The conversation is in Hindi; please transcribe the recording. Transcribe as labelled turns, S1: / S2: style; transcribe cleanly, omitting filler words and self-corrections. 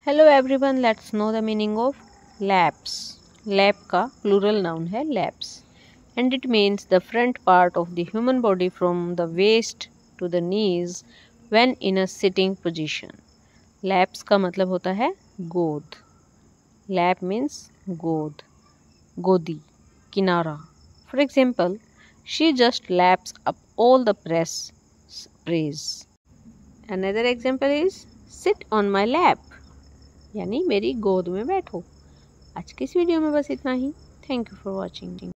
S1: Hello everyone, let's know the meaning of laps. Lap का प्लूरल नाउन है laps and it means the front part of the human body from the waist to the knees when in a sitting position. Laps का मतलब होता है गोद। लैप मीन्स गोद, गोदी, किनारा। For example, she just laps up all the praise. Another example is sit on my lap, यानी मेरी गोद में बैठो। आज की इस वीडियो में बस इतना ही। Thank you for watching.